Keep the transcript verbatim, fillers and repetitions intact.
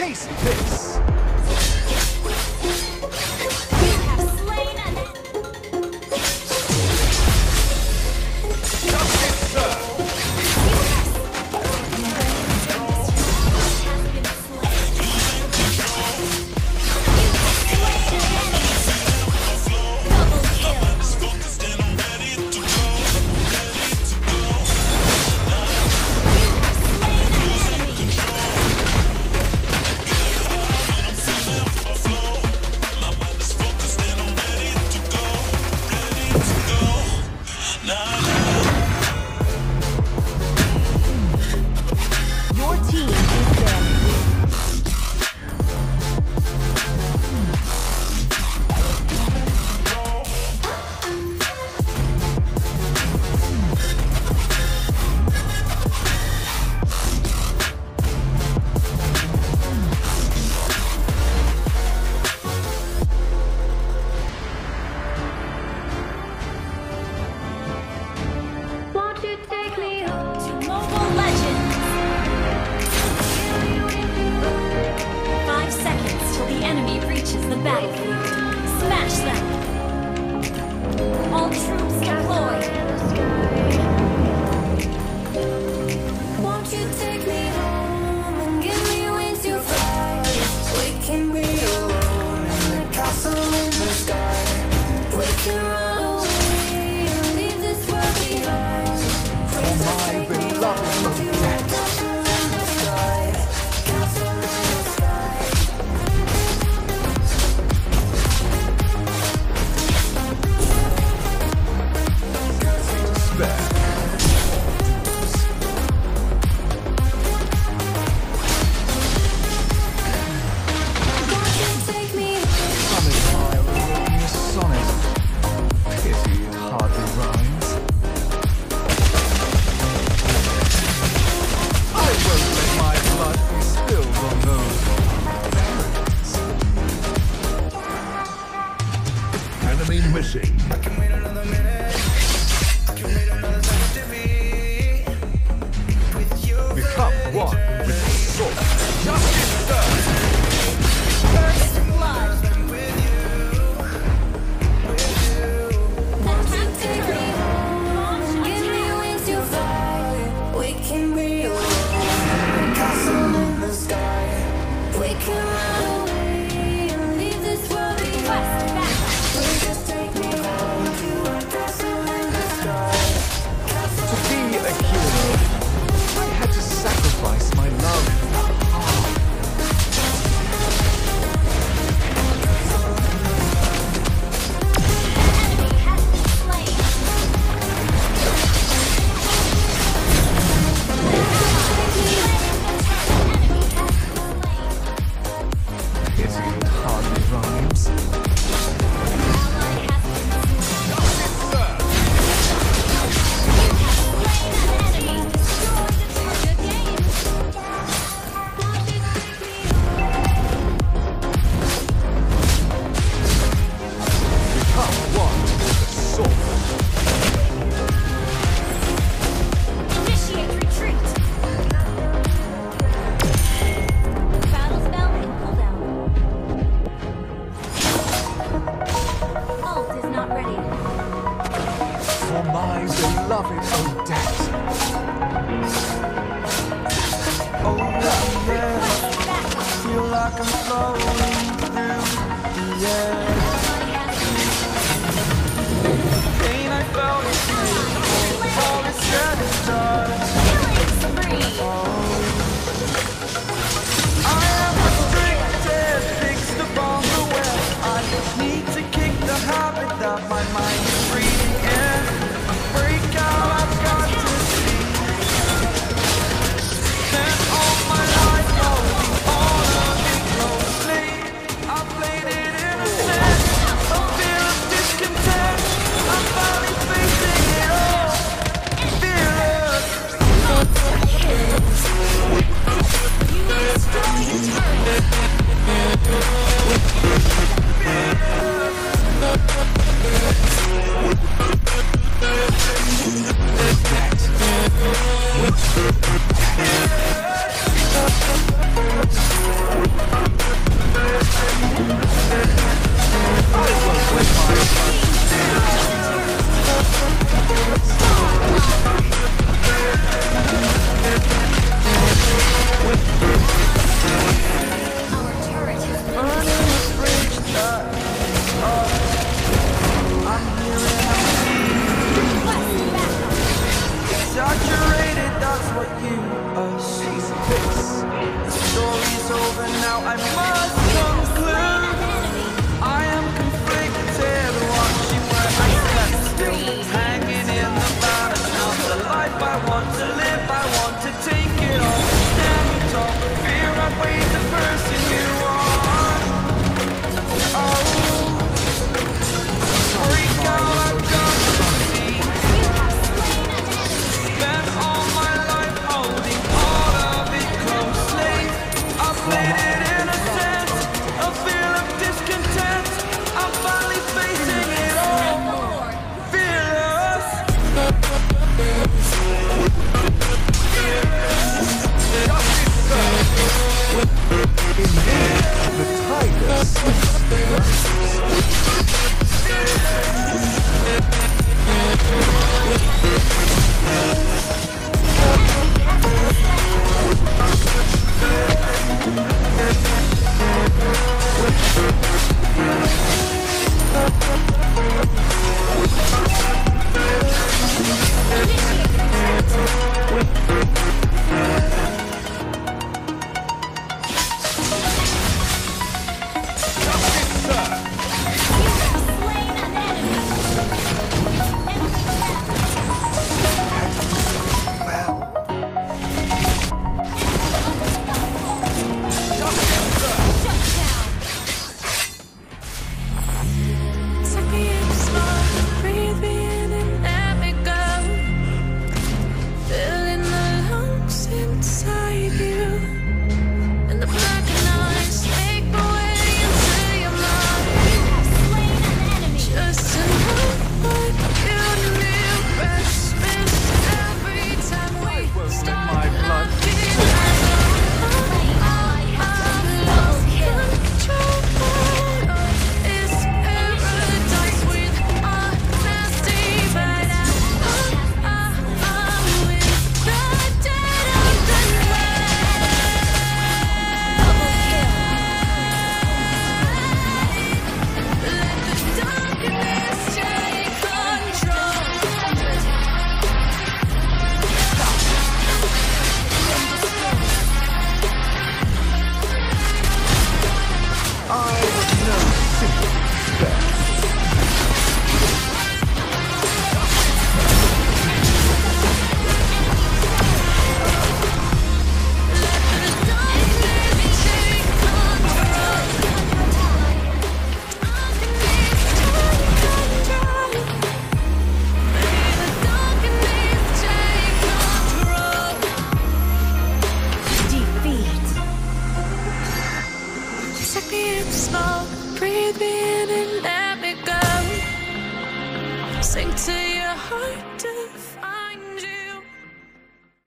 Taste this! Missing. I can wait another minute. I can wait another second to be with you. Become one with the sword. Justice done. First blood. With you, with you. Want to take me home? Give me wings to fly. We can be alone. Castle in the sky. We can run away and leave this world behind. Just take me home to a castle in the sky. To be a hero, I had to sacrifice my love. Played it innocent. now I must conclude I am conflicted, watching where I stand still, hanging in the balance of the life I want to live. I want to take it all, stand tall, fear I weigh the person you are. Oh, freak out, I've got to see. Spent all my life holding all of it closely. I played it innocent, a feel of discontent. I'm finally facing it all, fearless. The tiger slips. Breathe me in and let me go. Sink to your heart.